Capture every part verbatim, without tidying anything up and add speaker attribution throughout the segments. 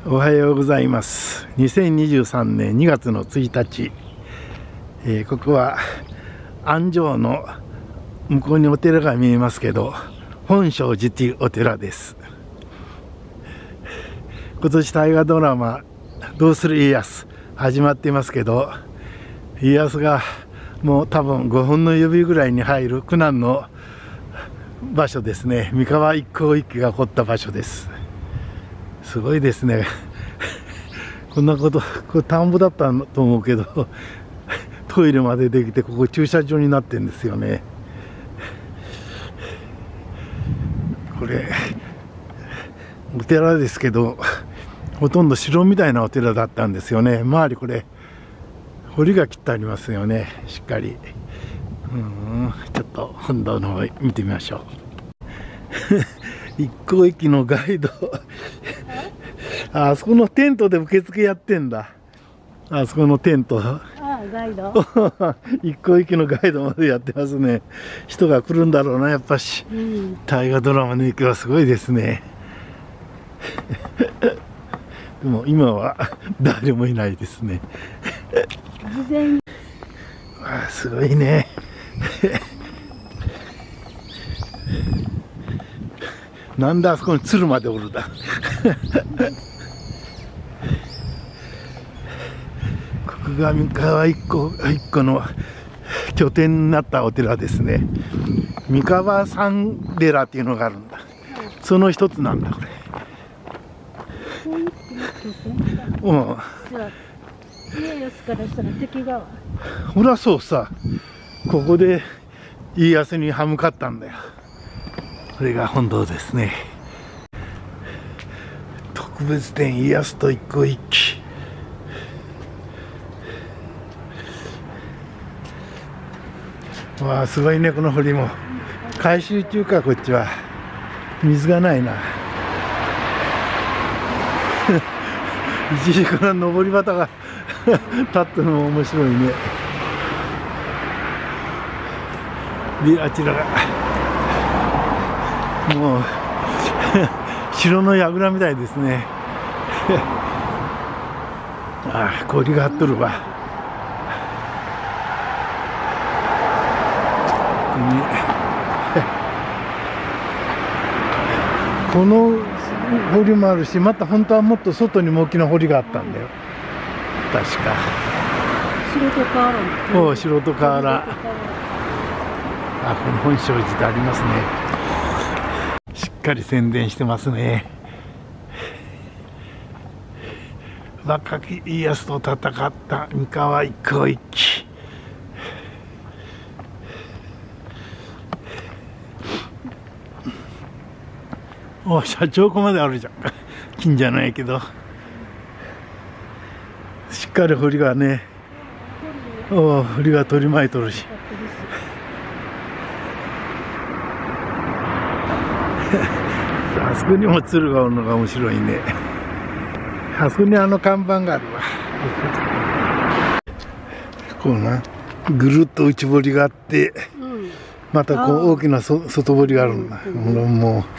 Speaker 1: おはようございます。にせんにじゅうさんねんにがつのついたち、えー、ここは安城の向こうにお寺が見えますけど、本證寺というお寺です。今年大河ドラマ「どうする家康」始まっていますけど、家康がもう多分ごほんの指ぐらいに入る苦難の場所ですね。三河一向一揆が起こった場所です。すごいですね。こんなこと、これ田んぼだったと思うけど、トイレまでできて、ここ駐車場になってるんですよね。これお寺ですけど、ほとんど城みたいなお寺だったんですよね。周りこれ堀が切ってありますよね、しっかり。うん、ちょっと本堂の方見てみましょう。一向一揆のガイドあそこのテントで受付やってんだ。あそこのテント。ああ、ガイド一向一揆のガイドまでやってますね。人が来るんだろうな、やっぱし、うん、大河ドラマの影響はすごいですね。でも今は誰もいないですね。事前にわあ、すごいね。なんであそこに鶴までおるだ。ここが三河一向一揆の拠点になったお寺ですね。三河三寺っていうのがあるんだ。その一つなんだこれ。うん。家康からしたら敵側。ほらそうさ。ここで家康に歯向かったんだよ。これが本堂ですね。特別展家康と一向一揆。わあ、すごいね、この堀も。改修中か、こっちは。水がないな。一時から登り旗が立ってるのも面白いね。で、あちらがもう城の櫓みたいですね。ああ、氷が張っとるわ。この堀もあるし、また本当はもっと外にも大きな堀があったんだよ、確か。城と河原。おお、城と河原。あ、この本證寺ってありますね。しっかり宣伝してますね。若き家康と戦った三河一向一揆。お、社長湖まであるじゃん。近じゃないけど、しっかり堀がね、お、堀が取り巻いとるし。あそこにも鶴がおるのが面白いね。あそこにあの看板があるわ。こうな、ぐるっと内堀があって、うん、またこう大きなそ外堀があるんだ。もう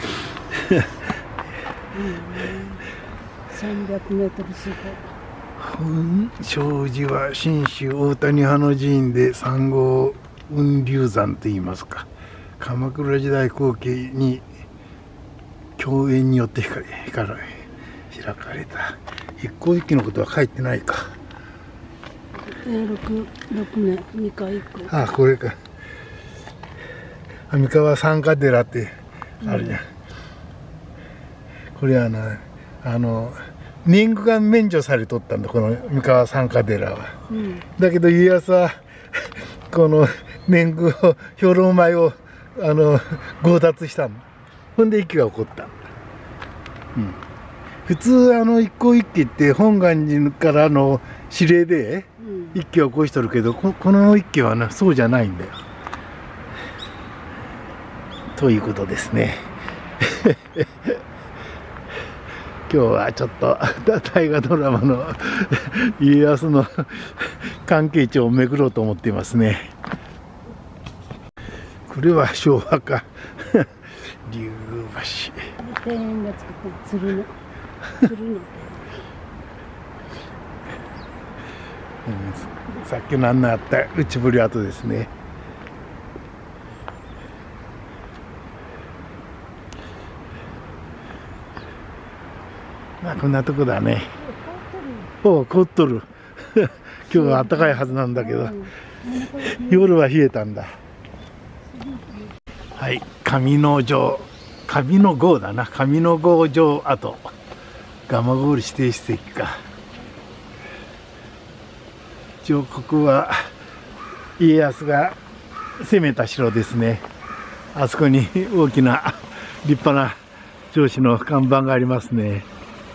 Speaker 1: さんびゃくメートル四方。本證寺は信州大谷派の寺院で三号雲龍山といいますか、鎌倉時代後期に共演によって開かれた。一向一揆のことは書いてないか。ろくねん三河一向。ああ、これか。三河三河寺ってあるじゃん。うん、これはな、あの年貢が免除されとったんだ、この三河三河寺は。うん、だけど家康はこの年貢を兵糧米をあの強奪したんだ。ほんで一揆が起こったんだ。うん、普通あの一向一揆って本願寺からの指令で一揆を起こしとるけど、こ, この一揆はな、そうじゃないんだよ。ということですね。今日はちょっと大河ドラマの家康の関係地を巡ろうと思っていますね。これは昭和か。竜橋。庭園が作った鶴の鶴のうん、さっきのあんなあった内堀跡ですね。まあこんなとこだね。おお、凍っとる。今日は暖かいはずなんだけど、夜は冷えたんだ。はい、上野城、上野郷だな、上野郷城跡、蒲郡指定史跡か。一応ここは家康が攻めた城ですね。あそこに大きな立派な城址の看板がありますね。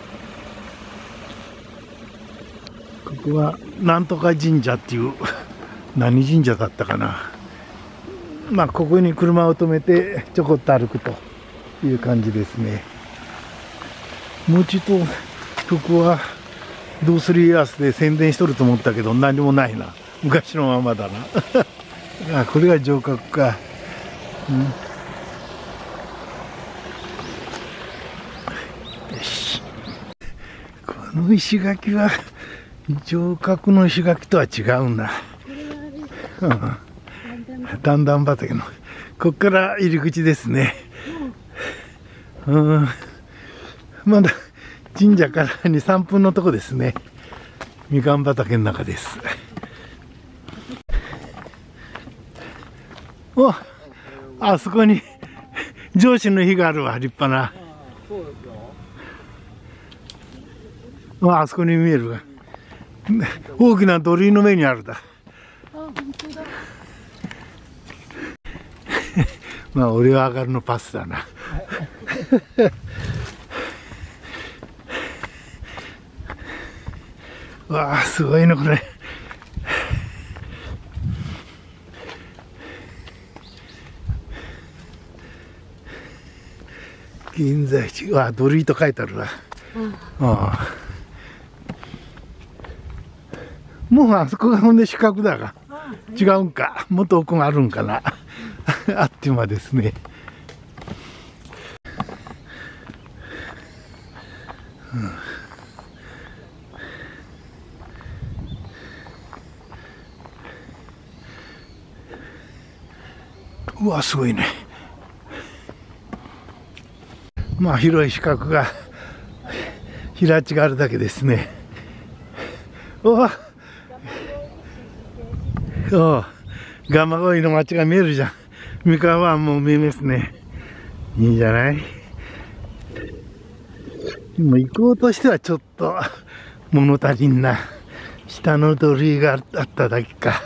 Speaker 1: ここはなんとか神社っていう何神社だったかな。まあここに車を止めてちょこっと歩くという感じですね。もうちょっとここはどうする家康で宣伝しとると思ったけど何もないな。昔のままだな。あ、これが城郭か。うん、よし。この石垣は城郭の石垣とは違うんだ。うん、段々畑のここから入り口ですね。うん、まだ神社からに、さんぷんのとこですね。みかん畑の中です。お、あそこに上司の碑があるわ、立派な。あそこに見えるわ。大きな鳥居の上にあるだ。まあ俺は上がるのパスだな。わあ、すごいねこれ。現在地、わあ、鳥居と書いてあるわ。うん、ああ、もうあそこがほんで四角だが、違うんか、もっと奥があるんかな。あっちまですね。うん、うわ、すごいね。まあ広い四角が平地があるだけですね。おお、お蒲郡の町が見えるじゃん。三河湾も見えますね。いいじゃない。でも行こうとしてはちょっと物足りんな。下の鳥居があっただけか。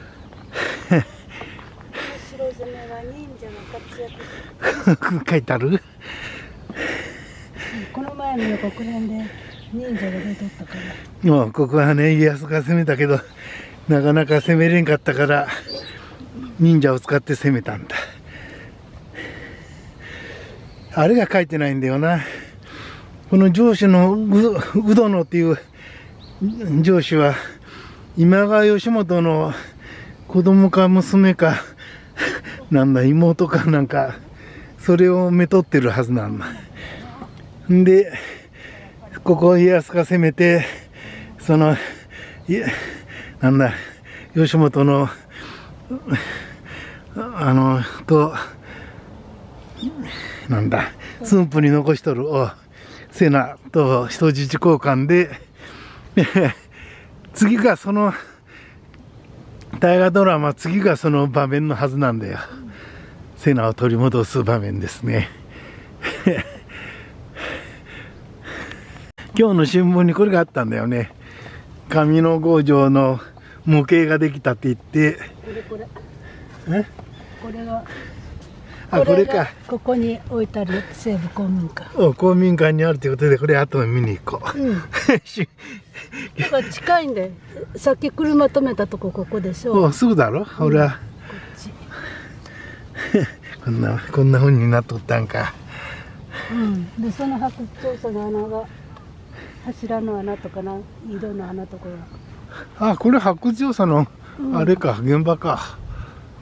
Speaker 2: 白攻めは忍者の活躍。
Speaker 1: 書いてある。
Speaker 2: この前の予告編で忍者が出とったから。
Speaker 1: もうここはね、家康が攻めたけどなかなか攻めれんかったから忍者を使って攻めたんだ。あれが書いてないんだよな。この城主の鵜殿っていう城主は今川義元の子供か娘かなんだ、妹かなんかそれをめとってるはずなんだ。んでここを家康が攻めて、そのいなんだ義元のあのとなんだ駿府に残しとるお瀬名と人質交換で次がその大河ドラマ、次がその場面のはずなんだよ。瀬名を取り戻す場面ですね。今日の新聞にこれがあったんだよね。上野郷城の模型ができたって言って。これこれ。え？
Speaker 2: これが。
Speaker 1: あ、これか。
Speaker 2: ここに置いてある西武公民館。
Speaker 1: お、公民館にあるということで、これ後で見に行こう。うん。
Speaker 2: だから近いんで、さっき車止めたとこここでしょ。
Speaker 1: お、すぐだろ。ほら。うん、こっち。こんなこんな風になっとったんか。
Speaker 2: うん。でその発掘調査の穴が。柱の穴とかな、井戸の穴とか
Speaker 1: が。あ、これ発掘調査のあれか、うん、現場か。うん。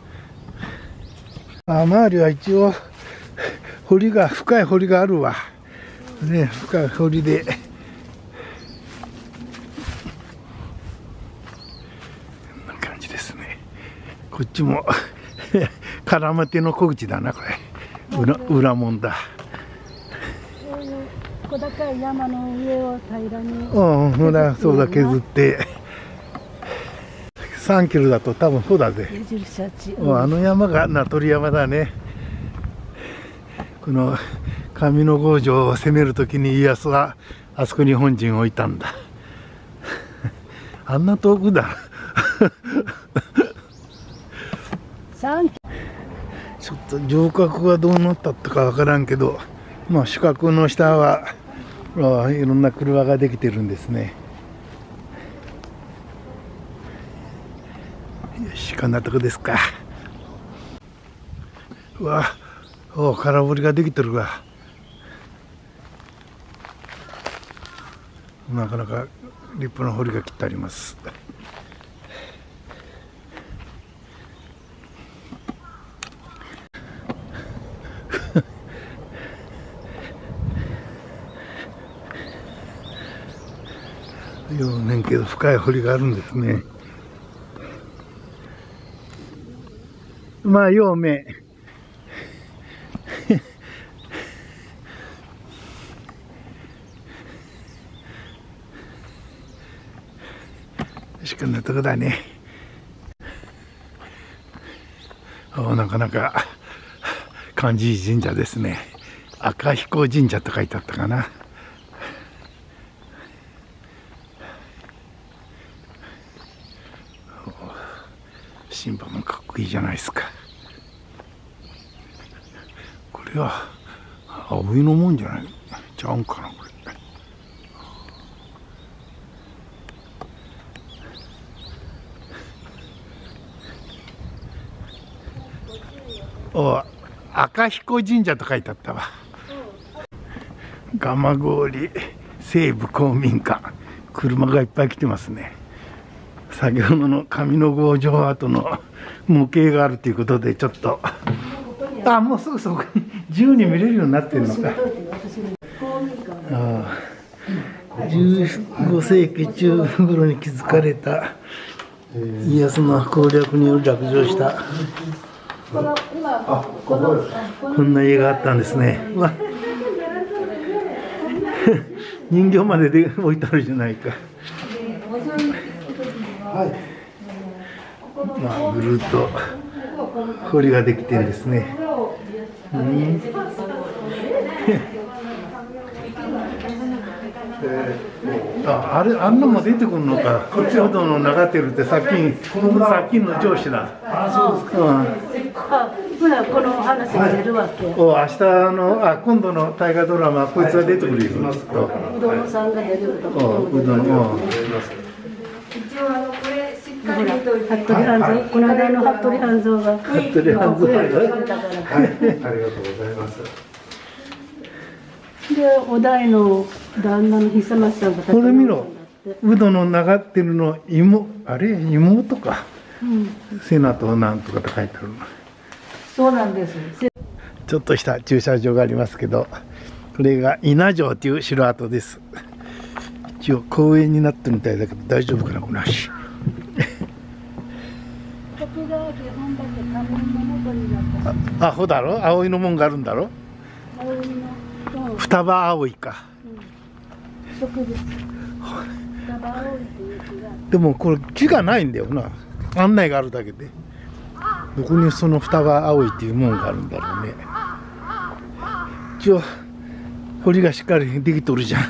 Speaker 1: あ、周りは一応堀が深い堀があるわ。ね、深い堀で。 こっちも絡ま手の小口だな、これ。裏裏門だ。
Speaker 2: そういう小高い山の上を平らに。
Speaker 1: うん、ほら、そうだ、削って。さんキロだと多分そうだぜ。うん、あの山が名取山だね。この上ノ郷城を攻めるときに家康はあそこに本陣を置いたんだ。あんな遠くだ。ちょっと城郭がどうなったかわからんけど、まあ主郭の下はいろんな車ができてるんですね。よし、こんなとこですか。うわ、お空堀ができてるわ。なかなか立派な堀が切ってあります。ようねんけど深い堀があるんですね。まあようめしかんなとこだね。お、なかなか感じいい神社ですね。赤彦神社と書いてあったかな。神馬もかっこいいじゃないですか。これは葵の門じゃないちゃうんかな、これ。お、赤彦神社と書いてあったわ。蒲郡西部公民館、車がいっぱい来てますね。先ほどの上ノ郷城跡の模型があるということで、ちょっとあ、もうすぐそこに自由に見れるようになってるのか。ああ、じゅうごせいき中頃に築かれた家康の攻略による落城したこんな家があったんですね。わ人形までで置いてあるじゃないか。まあ、ぐるっと堀ができてるんですね。うん、あ, あれあんなも出てくるのか。こっちほどの長照ってさっきさっきの上司だ。あ、そうですか。うん、
Speaker 2: あ、ほらこの話が出るわけ。
Speaker 1: お、明日のあ今度の大河ドラマこいつは出てくるよ。
Speaker 2: うどんさんが出てくると。
Speaker 1: うどんを。
Speaker 2: 一応あのこれしっかり見といて。服部半蔵、この間の服部半蔵が。
Speaker 1: 服部半蔵。はい、ありがとうございます。
Speaker 2: で、お代の旦那の久松さんが。
Speaker 1: これ見ろ。うどの流ってるの妹、あれ妹か。うん、瀬名となんとかと書いてある。
Speaker 2: そうなんです。
Speaker 1: ちょっとした駐車場がありますけど、これが稲城という城跡です。一応公園になってるみたいだけど大丈夫かな、この橋。あ、あほだろ、葵の門があるんだろ。葵の双葉葵か。うん、植物。双葉葵という木が。でもこれ木がないんだよな。案内があるだけで。どこにその双葉葵っていう門があるんだろうね。一応堀がしっかりできとるじゃん。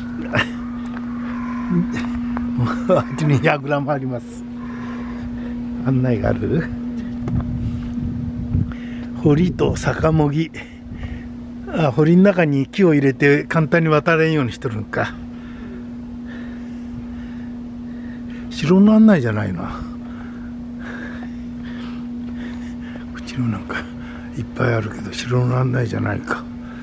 Speaker 1: あっちに櫓もあります。案内がある。堀と坂もぎ。あ、堀の中に木を入れて簡単に渡れんようにしとるんか。城の案内じゃないな。こっちのなんかいっぱいあるけど城の案内じゃないか。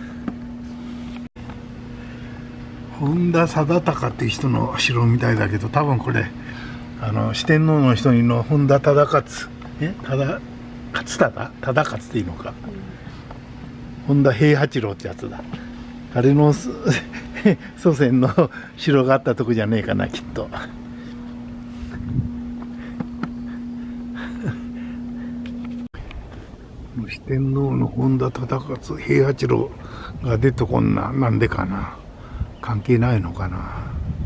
Speaker 1: 本田忠敬っていう人の城みたいだけど、多分これあの四天王の人にの本田忠勝え忠勝忠忠勝っていいのか、うん、本田平八郎ってやつだ。あれの祖先の城があったとこじゃねえかな、きっと。 天皇の本田忠勝平八郎が出てこんな、なんでかな、関係ないのかな。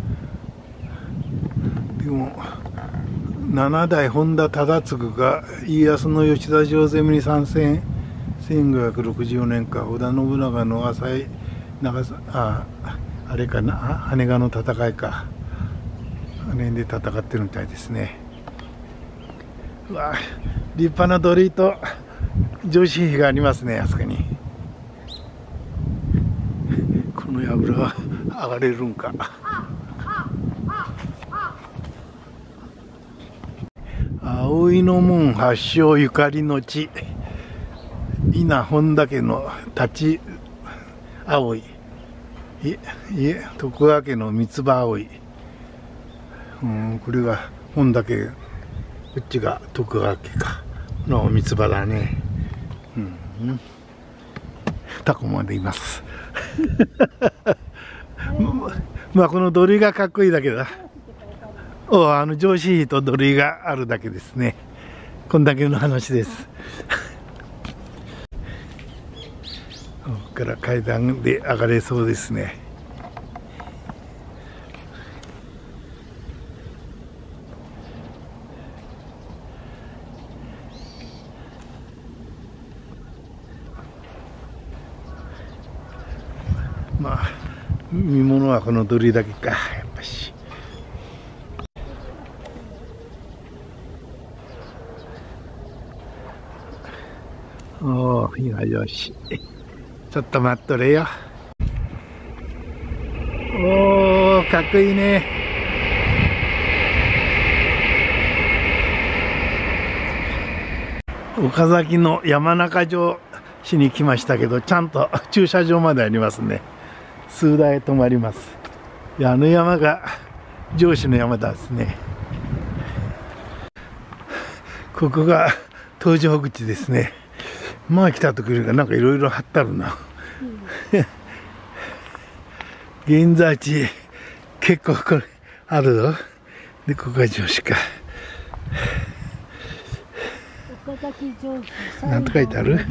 Speaker 1: でも七代本田忠次が家康の吉田城攻めに参戦、せんごひゃくろくじゅうよねんか、織田信長の浅井長さああれかな、羽賀の戦いか、あの辺で戦ってるみたいですね。うわ、立派な鳥居と上司碑がありますね、あそこに。この櫓は上がれるんか。葵の門発祥ゆかりの地、稲本田家の立ち葵、いえ徳川家の三つ葉葵、うん、これが本田家、こっちが徳川家かの三つ葉だね。うん、タコまでいますまあこの土塁がかっこいいだけだ。おあの上司と土塁があるだけですね。こんだけの話ですここから階段で上がれそうですね。まあ見物はこの土塁だけか、やっぱし。おお、今よし。ちょっと待っとれよ。おお、かっこいいね。岡崎の山中城市に来ましたけど、ちゃんと駐車場までありますね。数台止まります。いや、あの山が上司の山だですね。ここが搭乗口ですね。まあ来た時よりかなんかいろいろ貼ってあるな、うん、現在地結構これあるぞ。でここが上司か。
Speaker 2: 岡崎城主
Speaker 1: なんと書いてある？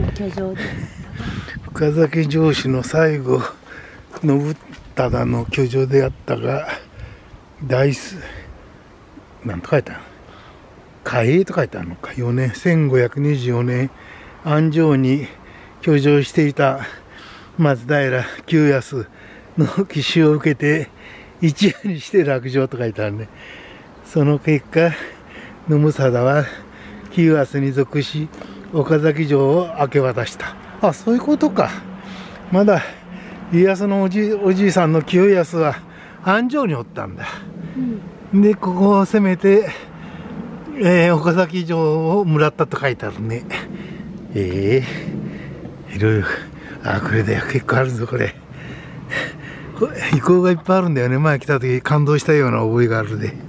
Speaker 1: 岡崎城主の最後信忠の居城であったが、大数なんと書いてある？嘉永と書いてあるのか。よねんせんごひゃくにじゅうよねん安城に居城していた松平久康の奇襲を受けて一夜にして落城と書いてあるね。その結果信貞は久康に属し岡崎城を明け渡した。あ、そういうことか。まだ家康のおじ、おじいさんの清康は安城におったんだ、うん、でここを攻めて、えー、岡崎城をもらったと書いてあるね。ええー、いろいろ、あ、これだよ、結構あるぞこれ。遺構がいっぱいあるんだよね。前来た時感動したような覚えがあるで。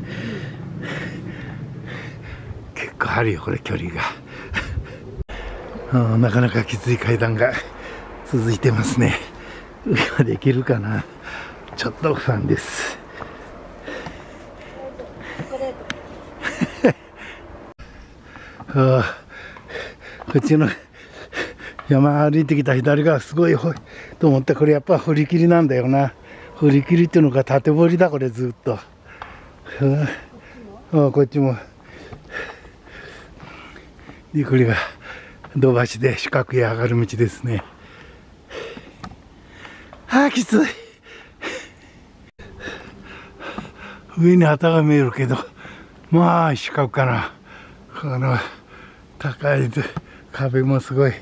Speaker 1: 結構あるよこれ、距離があ、なかなかきつい階段が続いてますね。上まで行けるかな、ちょっと不安ですああ、こっちの山歩いてきた左側すごいと思って、これやっぱ堀切なんだよな。堀切っていうのか縦堀だこれずっと。ああ、こっちもで、これが土橋で四角へ上がる道ですね。ああ、きつい。上に旗が見えるけど、まあ四角かな。この高い壁もすごい。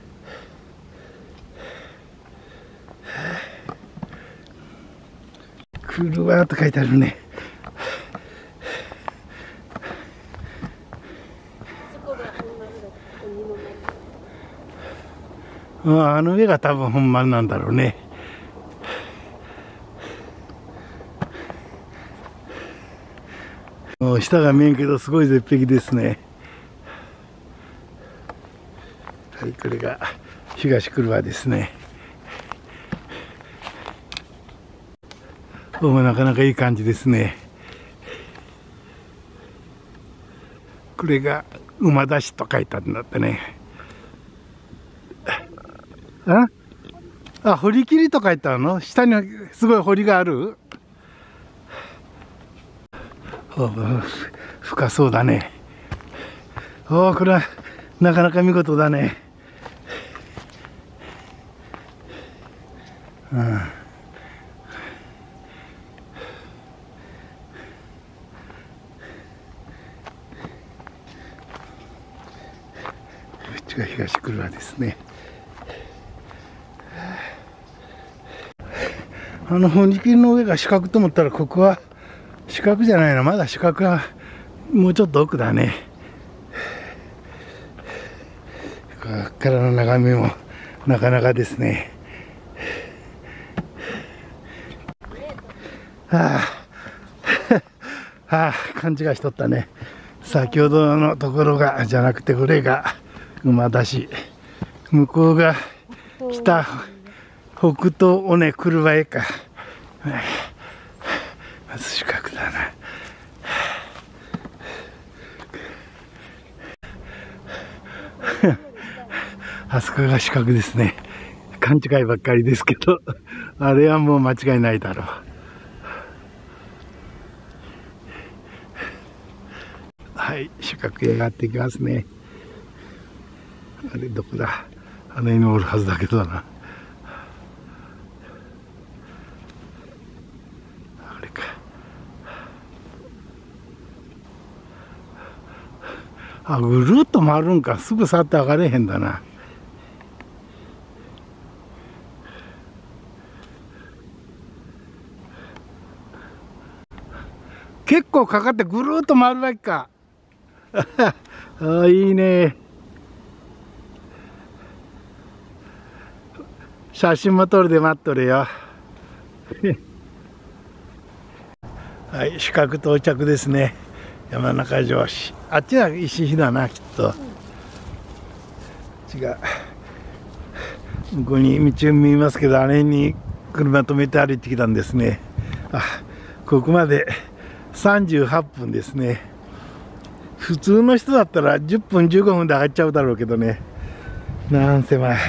Speaker 1: 車と書いてあるね。ああの上が多分本丸なんだろうね。下が見えんけどすごい絶壁ですね。はい、これが東久留ですね。おお、なかなかいい感じですね。これが馬出しと書いてあるんだってね。 あ、堀切りとか言ったの？下にすごい堀がある？お深そうだね。おお、これはなかなか見事だね。うん。こっちが東久留米ですね。あの堀切りの上が四角と思ったら、ここは四角じゃないの。まだ四角はもうちょっと奥だね。ここからの眺めもなかなかですね。はあ、はあ、勘違いしとったね。先ほどのところがじゃなくて、これが馬田市、向こうが北北東尾根久留米か。まず四角だな。あそこが四角ですね。勘違いばっかりですけど、あれはもう間違いないだろう。はい、四角へ上がっていきますね。あれどこだ？あの辺におるはずだけどな。あれか。あ、ぐるっと回るんか。すぐ去って上がれへんだな。結構かかってぐるっと回るわけか。ああ、いいね。写真も撮るで待っとれよ。はい、四角到着ですね。山中城市。あっちは石碑だな、きっと。こっちが向こうに道見えますけど、あれに車止めて歩いてきたんですね。あ、ここまでさんじゅうはっぷんですね。普通の人だったらじゅっぷんじゅうごふんで上がっちゃうだろうけどね。なんせまあ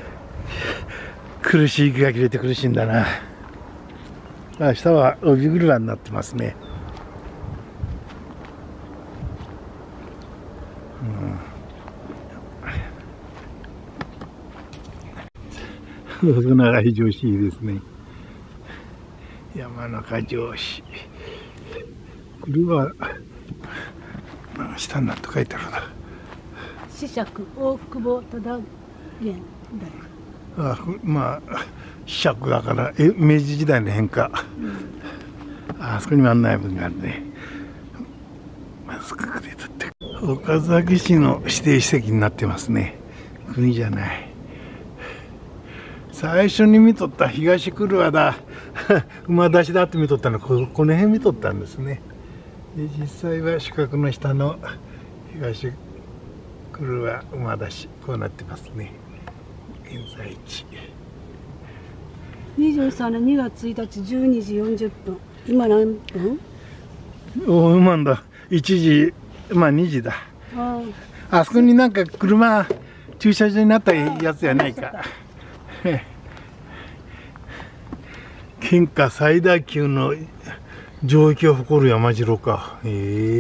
Speaker 1: 苦しい、息が切れて苦しいんだな。あ、下は帯車になってますね。うん、細長い城市ですね。山中城市。これは下になんと書いてあるな。
Speaker 2: 子爵大久保忠元大
Speaker 1: あ、まあ子爵だからえ明治時代の変化、うん、あそこにも案内文があるね。まずここで撮って、岡崎市の指定史跡になってますね。国じゃない。最初に見とった東久留米だ馬出しだって見とったの こ, この辺見とったんですね。で実際は四角の下の東久留米馬出し、こうなってますね。現在地
Speaker 2: にじゅうさんねんにがつついたちじゅうにじよんじゅっぷん。今何分？
Speaker 1: おお、うまんだ。いちじ、まあにじだ。あ, あそこになんか車駐車場になったやつやないか。県下最大級の城域を誇る山城か。へえ。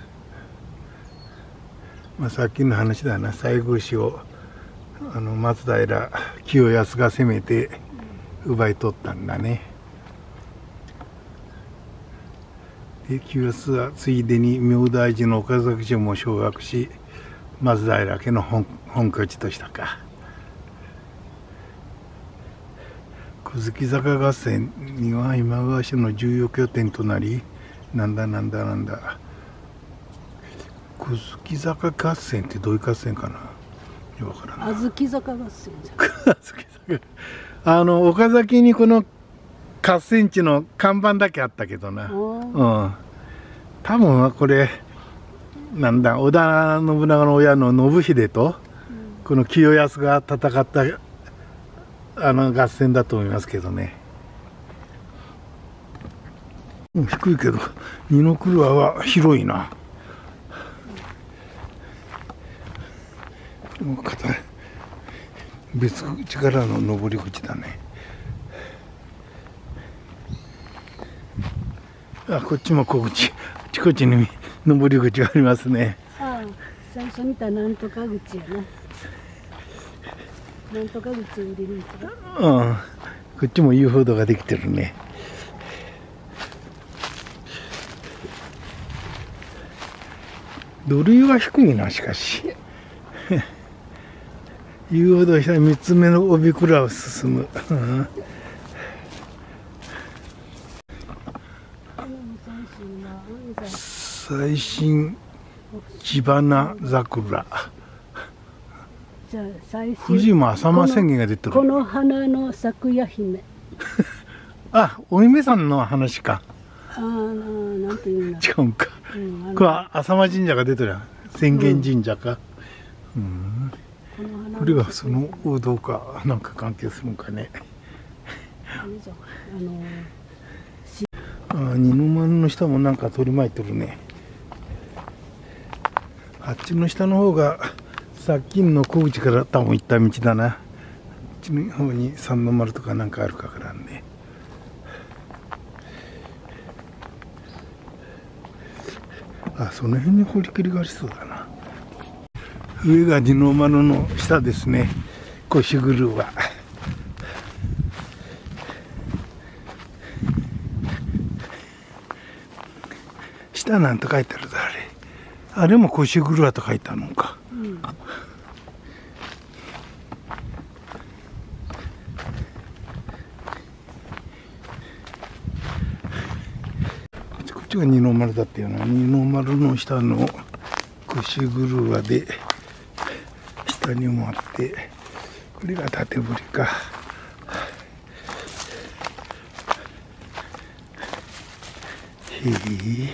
Speaker 1: まあさっきの話だな。西宮市をあの松平清康が攻めて奪い取ったんだね。で清康はついでに明大寺の岡崎城も掌握し、松平家の 本, 本拠地としたか。小月坂合戦には今川氏の重要拠点となり、なんだなんだなんだ小月坂合戦ってどういう合戦かな。わからない。
Speaker 2: 小月坂合戦じゃん。
Speaker 1: あの岡崎にこの合戦地の看板だけあったけどな。うん。多分これなんだ織田信長の親の信秀と、うん、この清康が戦ったあの合戦だと思いますけどね。うん、低いけど二の黒は広いな。 別口からの登り口だね。あ、こっちも小口、あちこちに登り口がありますね。
Speaker 2: ああ、最初見たなんとか口やな。なんとか口を入れるんですか。
Speaker 1: うん、こっちも遊歩道ができてるね。土塁は低いな、しかし。遊歩道したみつめの帯倉を進む。うん、最新千花桜。
Speaker 2: じゃあ最新
Speaker 1: 藤間浅間宣言が出てる。
Speaker 2: この花の咲夜姫。
Speaker 1: あ、お姫さんの話か。
Speaker 2: ああ、なんていうの。
Speaker 1: 違うんか。うん、これは浅間神社が出てるやん。浅間神社か。うん。うんこれがその王道かなんか関係するんかね。あの二の丸の下もなんか取り巻いてるね。あっちの下の方がさっきの小口から多分行った道だな。あっちの方に三の丸とかなんかあるかからんね。あ、その辺に堀切がありそうだな。上が二の丸の下ですね。腰車は。下なんて書いてあるだあれ。あれも腰車と書いてあるのか。うん、こっちが二の丸だったよな。二の丸の下の腰車で。下にもあって、これが縦堀か。へえ。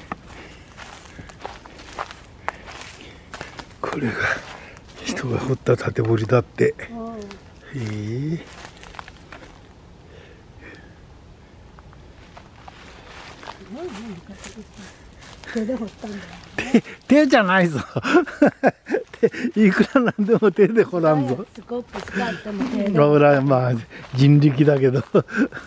Speaker 1: これが人が掘った縦堀だって。へえ。手で掘ったんだよ。手、手じゃないぞ。いくらなんでも手で掘らんぞ。スコップ使っても手で。ほら、まあ人力だけど。こ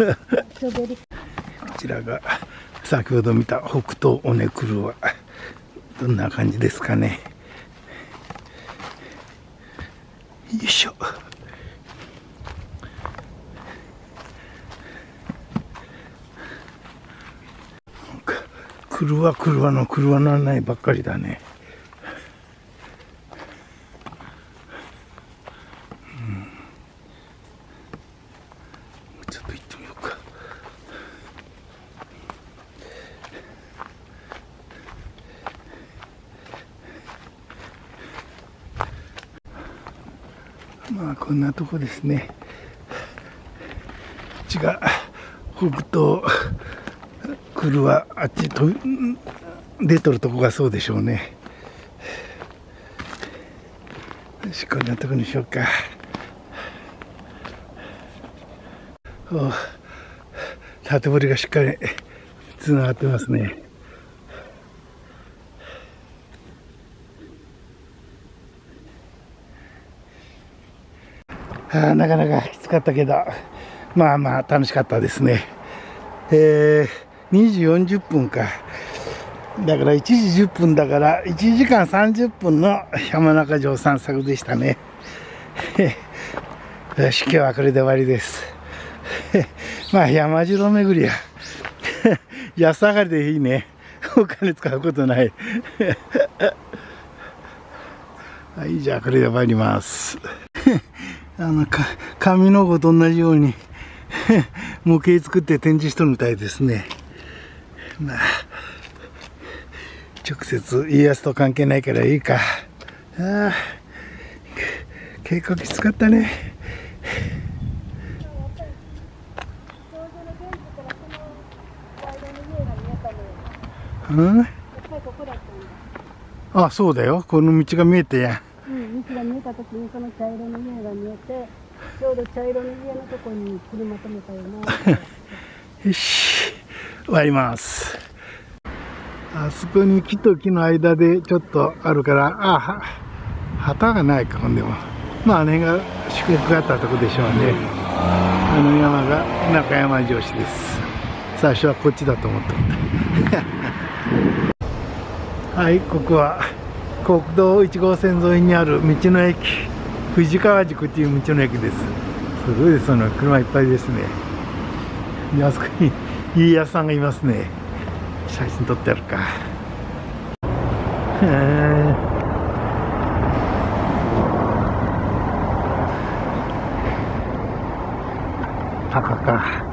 Speaker 1: ちらが先ほど見た北東尾根来はどんな感じですかね。よいしょ。車車の車の案内ばっかりだね。うん、ちょっと行ってみようか。まあこんなとこですね。こっちが北東来るはあっちと出とるとこがそうでしょうね。よし、こんなとこにしようか。お縦堀がしっかりつながってますね。はあ、なかなかきつかったけど、まあまあ楽しかったですね。えーにじよんじゅっぷんか。だからいちじじゅっぷんだからいちじかんさんじゅっぷんの山中城散策でしたね。よし、今日はこれで終わりです。まあ山城巡りや安上がりでいいね。お金使うことない。はい、じゃあこれで終わります。あのか上の子と同じように模型作って展示しとるみたいですね。まあ直接家康と関係ないからいいか。ああ結構きつかったね。うん、あ、そうだよ。この道が見えてや。
Speaker 2: うん、道が見えたときにその茶色の家が見えて、ちょうど茶色の家のところに車止めたよな。
Speaker 1: よし、終わります。あそこに木と木の間でちょっとあるから、あ、は旗がないか、ほんでも。まあ、あの辺が宿泊があったとこでしょうね。あの山が中山城市です。最初はこっちだと思った。はい、ここは国道いち号線沿いにある道の駅、藤川宿っていう道の駅です。すごいですね、車いっぱいですね。で、あそこに家康さんがいますね。写真撮ってあるか。へー、高か。